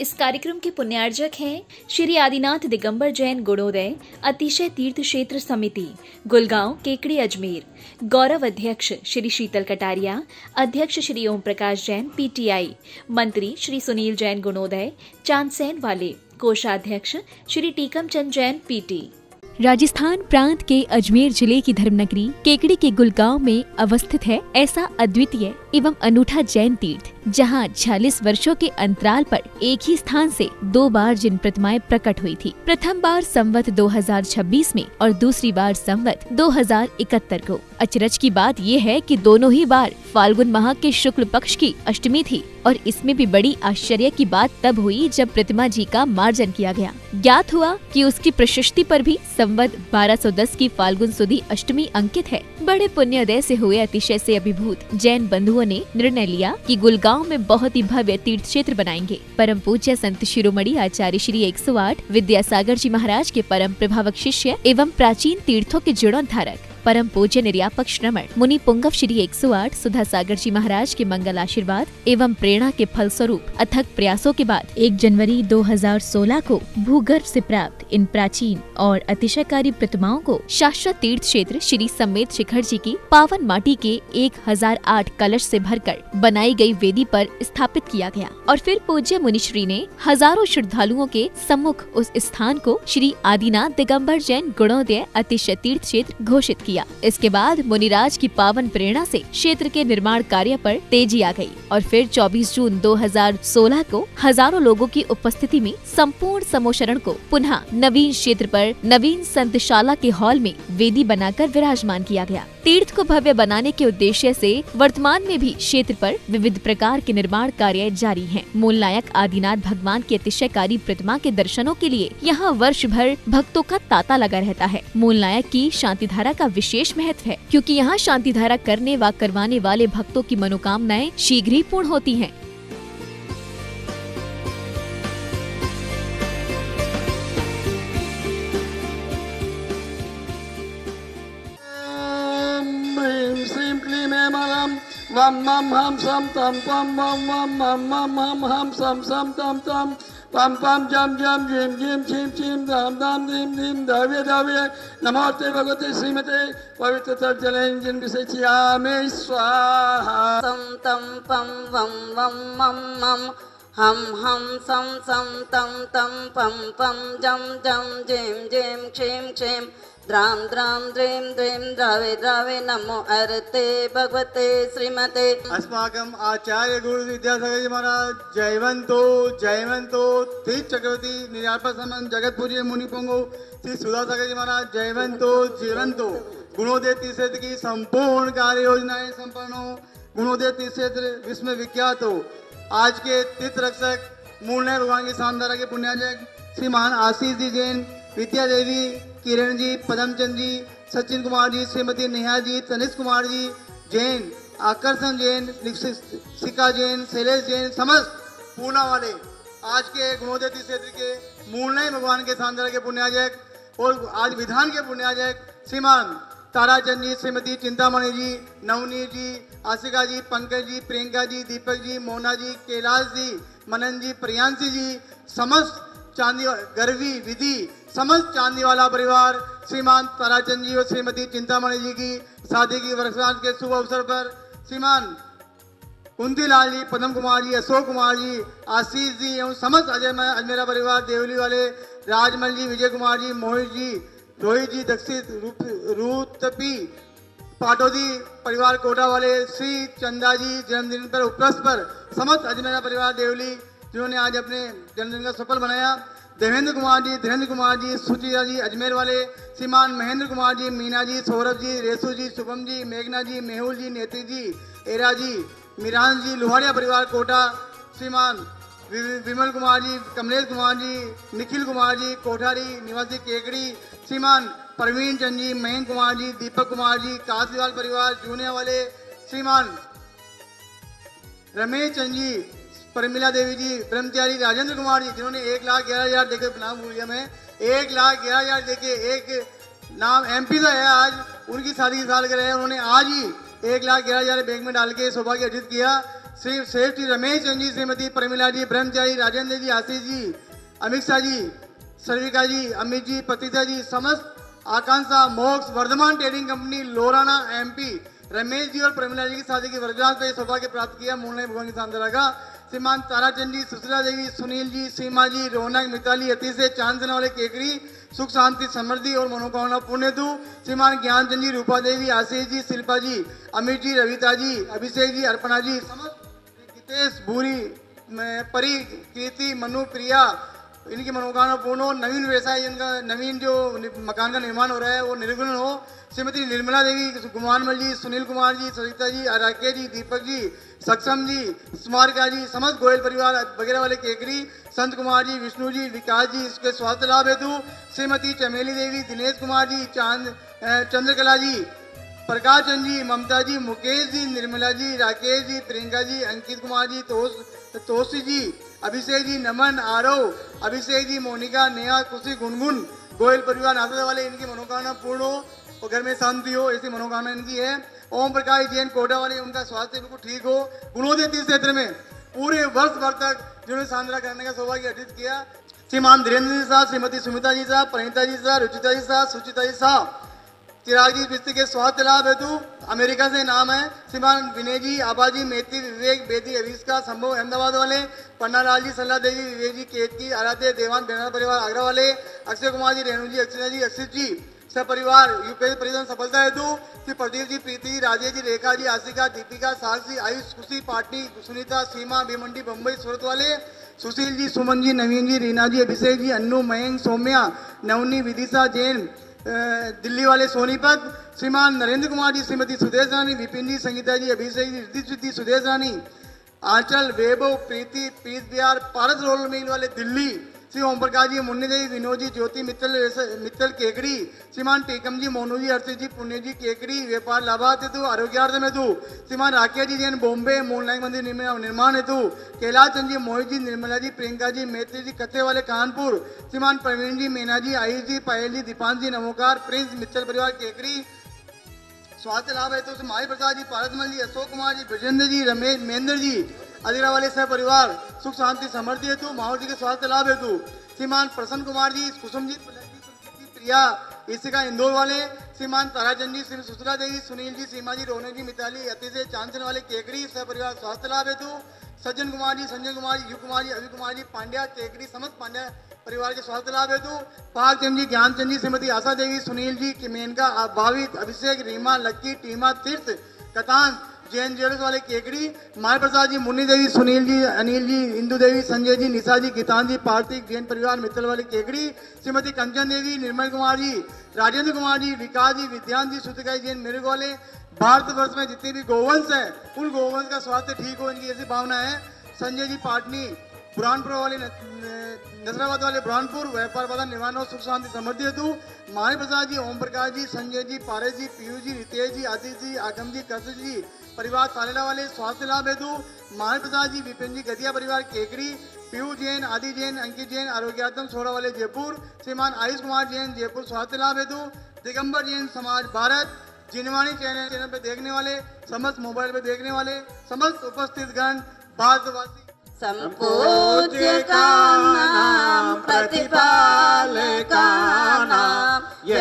इस कार्यक्रम के पुण्यार्जक हैं श्री आदिनाथ दिगंबर जैन गुणोदय अतिशय तीर्थ क्षेत्र समिति, गुलगांव, केकड़ी, अजमेर। गौरव अध्यक्ष श्री शीतल कटारिया, अध्यक्ष श्री ओम प्रकाश जैन, पीटीआई। मंत्री श्री सुनील जैन गुणोदय, चांदसैन वाले। कोषाध्यक्ष श्री टीकम चंद जैन, पीटी। राजस्थान प्रांत के अजमेर जिले की धर्मनगरी केकड़ी के गुलगांव में अवस्थित है ऐसा अद्वितीय एवं अनूठा जैन तीर्थ, जहां 46 वर्षों के अंतराल पर एक ही स्थान से 2 बार जिन प्रतिमाएं प्रकट हुई थी। प्रथम बार संवत 2026 में और दूसरी बार संवत 2071 को। अचरज की बात यह है कि दोनों ही बार फाल्गुन माह के शुक्ल पक्ष की अष्टमी थी और इसमें भी बड़ी आश्चर्य की बात तब हुई जब प्रतिमा जी का मार्जन किया गया। ज्ञात हुआ कि उसकी प्रशस्ति पर भी संवत 1210 की फाल्गुन सुदी अष्टमी अंकित है। बड़े पुण्योदय से हुए अतिशय से अभिभूत जैन बंधुओं ने निर्णय लिया कि गुलगांव में बहुत ही भव्य तीर्थ क्षेत्र बनाएंगे। परम पूज्य संत शिरोमणि आचार्य श्री 108 विद्यासागर जी महाराज के परम प्रभावक शिष्य एवं प्राचीन तीर्थों के जीर्णोद्धारक परम पूज्य निर्यापक श्रमण मुनि पुंगव श्री 108 सुधा सागर जी महाराज के मंगल आशीर्वाद एवं प्रेरणा के फलस्वरूप अथक प्रयासों के बाद 1 जनवरी 2016 को भूगर्भ से प्राप्त इन प्राचीन और अतिशयकारी प्रतिमाओं को शाश्वत तीर्थ क्षेत्र श्री समेत शिखर जी की पावन माटी के 1008 कलश से भरकर बनाई गई वेदी पर स्थापित किया गया और फिर पूज्य मुनिश्री ने हजारों श्रद्धालुओं के सम्मुख उस स्थान को श्री आदिनाथ दिगंबर जैन गुणोदय अतिशय तीर्थ क्षेत्र घोषित किया। इसके बाद मुनिराज की पावन प्रेरणा से क्षेत्र के निर्माण कार्य पर तेजी आ गई और फिर 24 जून 2016 को हजारों लोगों की उपस्थिति में संपूर्ण समोशरण को पुनः नवीन क्षेत्र पर नवीन संतशाला के हॉल में वेदी बनाकर विराजमान किया गया। तीर्थ को भव्य बनाने के उद्देश्य से वर्तमान में भी क्षेत्र पर विविध प्रकार के निर्माण कार्य जारी हैं। मूल नायक आदिनाथ भगवान की अतिशयकारी प्रतिमा के दर्शनों के लिए यहाँ वर्ष भर भक्तों का तांता लगा रहता है। मूल नायक की शांति धारा का विशेष महत्व है, क्योंकि यहाँ शांति धारा करने व करवाने वाले भक्तों की मनोकामनाएं शीघ्र ही पूर्ण होती हैं। वम मम हम सम तम पम वम वम मम मम हम सम सम तम तम पम पम जम जम जिम जिम छिम छिम धाम धाम धीम धीम धाव्य धाव्य नमोते भगवते श्रीमते पवित्र तर्जलेन जिन विशेषयामे स्वाहा। सम तम पम वम वम मम मम हम सम तम तम पम पम जम जम जिम जिम छिम छिम द्राम द्राम द्रीम द्रीम द्रावे द्रावे नमो अर्ते भगवते श्रीमते। अस्माकं आचार्य गुरु विद्यासागर जी महाराज जयवंतो जयवंतो तीर्थ चक्रवर्ती निर्यापक समन जगत पूज्य मुनि पुंगव श्री सुधासागर जी महाराज जयवंतो जीवंतो। गुणोदय तीर्थ क्षेत्र की संपूर्ण कार्य योजनाएं संपन्न हो। गुणोदय तीर्थ क्षेत्र विश्व में विख्यात हो। आज के तीर्थ रक्षक मूलनायक भगवान की शानदारा के पुण्याजक श्रीमान आशीष जी जैन, विद्या देवी, किरण जी, पदमचंद जी, सचिन कुमार जी, श्रीमती नेहा जी, तनिष्क कुमार जी जैन, आकर्षण जैन, शिका जैन, शैलेश जैन, समस्त पूना वाले आज के गुणोदय तीर्थ क्षेत्र के मूलनायक भगवान के शानदारा के पुण्याजक और आज विधान के पुण्याजक श्रीमान ताराचंद जी, श्रीमती चिंतामणि जी, नवनीत जी, आशिका जी, पंकज जी, प्रियंका जी, दीपक जी, मोना जी, कैलाश जी, मनन जी, प्रियांशी जी, समस्त चांदी गर्वी विधि समस्त चांदीवाला परिवार श्रीमान ताराचंद जी और श्रीमती चिंतामणि जी की शादी की वर्षगांठ के शुभ अवसर पर श्रीमान कुंतीलाल जी, पदम कुमार जी, अशोक कुमार जी, आशीष जी एवं समस्त अजमेरा परिवार, देवली वाले राजमल जी, विजय कुमार जी, मोहित जी, रोहित जी, दक्षित रूतपी पाटोदी परिवार कोटा वाले श्री चंदा जी जन्मदिन पर उपलक्ष्य पर समस्त अजमेरा परिवार देवली जिन्होंने आज अपने जन्मदिन का सफल बनाया। देवेंद्र कुमार जी, धीरेन्द्र कुमार जी, सुचिता जी अजमेर वाले, श्रीमान महेंद्र कुमार जी, मीना जी, सौरभ जी, रेसू जी, शुभम जी, मेघना जी, मेहुल जी, नेत्री जी, एरा जी, मीरान जी, लोहाड़िया परिवार कोटा, श्रीमान विमल कुमार जी, कमलेश कुमार जी, निखिल कुमार जी, कोठारी निवासी केकड़ी, श्रीमान प्रवीण चंद जी, महेंद्र कुमार जी, दीपक कुमार जी, कासलीवाल परिवार जूनिया वाले, श्रीमान रमेश चंद जी, परमिला देवी जी, ब्रह्मचारी राजेंद्र कुमार जी जिन्होंने 1,11,000 देखे, नाम भूल गया मैं, 1,11,000 देखे। एक नाम MP का है आज, उनकी शादी की सालगिरह है, उन्होंने आज ही 1,11,000 बैंक में डाल के सौभाग्य अर्जित किया। श्री रमेश चंद जी, श्रीमती प्रमिला जी, ब्रह्मचारी, राजेंद्र जी, आशीष जी, अमित शाह जी, सर्विका जी, अमित जी, पतिता जी, समस्त Akanksha Moksh Vardhaman trading company Lorana MP Ramesh ji और प्रमिला जी की शादी की वर्षगांठ पे सौभाग्य प्राप्त किया। मूलनाथ भगवान की सांदरा का श्रीमान ताराचंद जी, सुशीला देवी, सुनील जी, सीमा जी, रौनक, मिताली, अतीश से चांदना वाले केकरी, सुख शांति समृद्धि और मनोकामना पूर्ण हेतु श्रीमान ज्ञानचंद जी, रूपा देवी, आशीष जी, शिल्पा जी, अमित जी, रविता जी, अभिषेक जी, अर्पणा जी, समस्त हितेश, भूरी, परी, कीर्ति, मनु, प्रिया, इनकी मनोकामना पूर्ण हो। नवीन व्यवसाय इनका नवीन जो मकान का निर्माण हो रहा है वो निर्विघ्न हो। श्रीमती निर्मला देवी, कुमारमल जी, सुनील कुमार जी, सरिता जी, राकेश जी, दीपक जी, सक्षम जी, स्मारिका जी, समस्त गोयल परिवार वगैरह वाले केकरी, संत कुमार जी, विष्णु जी, विकास जी, इसके स्वास्थ्य लाभ हेतु श्रीमती चमेली देवी, दिनेश कुमार जी, चंद्रकला जी, प्रकाश चंद जी, ममता जी, मुकेश जी, निर्मला जी, राकेश जी, प्रियंका जी, अंकित कुमार जी, तोसी जी, अभिषेक जी, नमन, आरव, अभिषेक जी, मोनिका, नेहा, खुशी, गुनगुन, गोयल परिवार नासा वाले इनकी मनोकामना पूर्ण हो और घर में शांति हो, ऐसी मनोकामना इनकी है। ओम प्रकाश जैन कोटा वाले, उनका स्वास्थ्य बिल्कुल ठीक हो। गुणोदय तीर्थ क्षेत्र में पूरे वर्ष भर तक जिन्होंने सांद्रा करने का सौभाग्य अर्जित किया, श्रीमान धीरेन्द्र जी साहब, श्रीमती सुमिता जी साहब, प्रणीता जी साहब, रुचिता जी साहब, सुचिता जी साहब, चिराग जी बिस्ती के स्वास्थ्य लाभ हेतु अमेरिका से नाम है श्रीमान विनय जी, आबाजी, मेथी, विवेक, बेदी, अविष्का, संभव अहमदाबाद वाले, पन्नालाल जी, सल्ला देवी, विवेक जी, केतकी, आराध्य, देवान, बेना परिवार आगरा वाले, अक्षय कुमार जी, रेणु जी, अक्षय जी, अक्षित जी, सब परिवार यूपीएससी परिजन सफलता हेतु श्री प्रदीप जी, प्रीति, राजेश जी, रेखा जी, आशिका, दीपिका, साक्षी, आयुष, खुशी, पाटनी, सुनीता, सीमा, भीमंडी, बम्बई, सूरत वाले, सुशील जी, सुमन जी, नवीन जी, रीना जी, अभिषेक जी, अन्नू, मयंक, सौम्या, नवनी, विदिशा, जैन, दिल्ली वाले सोनीपत, श्रीमान नरेंद्र कुमार जी, श्रीमती सुदेश रानी, विपिन जी, संगीता जी, अभिषेक जी, रिद्धि सिद्धि, सुदेश रानी, आंचल, वैभव, प्रीति, प्रीत बिहार, पारस रोल मिल वाले दिल्ली, श्री ओम प्रकाश जी, मुन्नी देवी, विनोद जी, ज्योति मित्तल केकड़ी, श्रीमान टेकम जी, मोनू जी, अर्षित जी, पुण्य जी, केकड़ी, व्यापार लाभार्थ हेतु, आरोग्यार्थ हेतु श्रीमान राकेश जी जैन, बॉम्बे, मूलनाथ मंदिर निर्माण हेतु, कैलाश चंद जी, मोहित जी, निर्मला जी, प्रियंका जी, मैत्री जी, कथे वाले कानपुर, श्रीमान प्रवीण जी, मीना जी, आयुष जी, पायल जी, दीपांश जी, नमोकार, प्रिंस, मित्तल परिवार केकड़ी, स्वास्थ्य लाभ हेतु माई प्रसाद जी, पारसमल जी, अशोक कुमार जी, ब्रजेंद्र जी, रमेश, महेंद्र जी, अधिरा वाले सह परिवार सुख शांति समृद्धि हेतु, माहौल जी के स्वास्थ्य लाभ हेतु श्रीमान प्रसन्न कुमार जी, कुसुम जी, प्रिया, इसिका, इंदौर वाले, श्रीमान ताराचंद जी, श्री सुशीला देवी, सुनील जी, सीमा जी, रौनक जी, मिताली, अतिशय चांचन वाले केकड़ी सह परिवार स्वास्थ्य लाभ हेतु सज्जन कुमार जी, संजय कुमार जी, यू कुमार जी, अभी कुमार जी, पांड्या, केकड़ी, समस्त पांड्या परिवार के स्वास्थ्य लाभ हेतु पाक चंद जी, ज्ञानचंद जी, श्रीमती आशा देवी, सुनील जी, मेनका, भावित, अभिषेक, रीमा, लक्की, टीमा, तीर्थ, कतान, जैन ज्वेलर्स वाले केकड़ी, माय प्रसाद जी, मुन्नी देवी, सुनील जी, अनिल जी, इंदु देवी, संजय जी, निशा जी, गीतान जी, पार्थिक, जैन परिवार मित्तल वाले केकड़ी, श्रीमती कंचन देवी, निर्मल कुमार जी, राजेंद्र कुमार जी, विकास जी, विद्यान जी, सुतिका जैन मेरे वाले, भारतवर्ष में जितने भी गोवंश है उन गोवंश का स्वास्थ्य ठीक हो, इनकी ऐसी भावना है। संजय जी, पाटनी, बुरहानपुर वाले, नजराबाद वाले बुरहानपुर, व्यापार बाधा निर्माण और सुख शांति समृद्धि हेतु मानी प्रसाद जी, ओम प्रकाश जी, संजय जी, पारस जी, पीयूष जी, रितेश जी, आदित्य जी, आगम जी, कशिश जी, परिवार सालेला वाले स्वास्थ्य लाभ हेतु मानी प्रसाद जी, विपिन जी, गदिया परिवार केकड़ी, पीयूष जैन, आदि जैन, अंकित जैन, आरोग्यात्म सोड़ा वाले जयपुर, श्रीमान आयुष कुमार जैन, जयपुर स्वास्थ्य लाभ हेतु दिगंबर जैन समाज भारत, जिनवाणी चैनल पे देखने वाले, समस्त मोबाइल पे देखने वाले, समस्त उपस्थित गण, भारतवासी, संपूज्य का नाम, प्रतिपाल का नाम,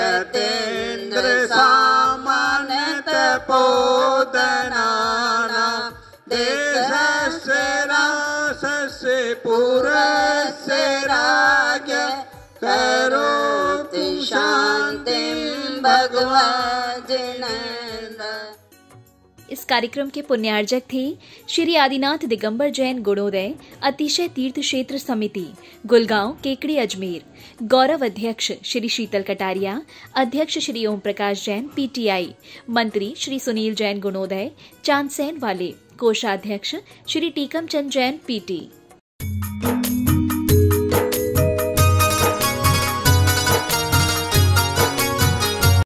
यतेन्द्र सामान्य तपोधना नाम, देशस्य रासस्य पुरस्य राज्ञ, करोति शांतिं भगवद् जिनेन्द्र। इस कार्यक्रम के पुण्यार्जक थे श्री आदिनाथ दिगंबर जैन गुणोदय अतिशय तीर्थ क्षेत्र समिति, गुलगांव, केकड़ी, अजमेर। गौरव अध्यक्ष श्री शीतल कटारिया, अध्यक्ष श्री ओम प्रकाश जैन, PTI, मंत्री श्री सुनील जैन गुणोदय, चांदसेन वाले, कोषाध्यक्ष श्री टीकम चंद जैन, PT।